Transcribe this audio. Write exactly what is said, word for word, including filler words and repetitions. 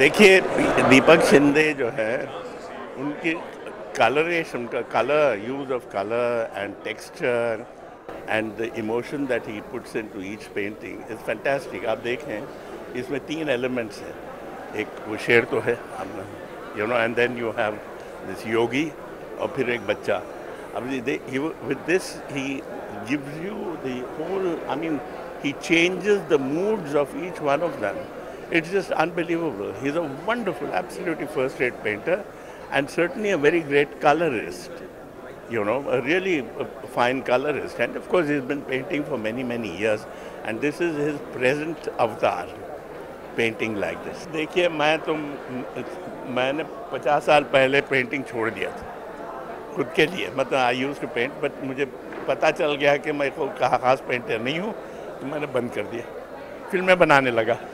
देखिए, दीपक शिंदे जो है उनकी कलरेशन का colour use of colour and texture and the emotion that he puts into each painting is fantastic. आप देखें इसमें तीन एलिमेंट्स हैं, एक वो शेर तो है, you know, and then you have this yogi और फिर एक बच्चा। अब with this he gives you the whole, I mean he changes the moods of each one of them. It's just unbelievable. He's a wonderful, absolutely first-rate painter, and certainly a very great colorist. You know, a really uh, fine colorist. And of course, he's been painting for many, many years. And this is his present avatar, painting like this. देखिए, मैं तो मैंने पचास साल पहले painting छोड़ दिया था खुद के लिए। मतलब I use to paint, but मुझे पता चल गया कि मैं कोई खास पेंटर नहीं हूँ, तो मैंने बंद कर दिया, फिल्में बनाने लगा।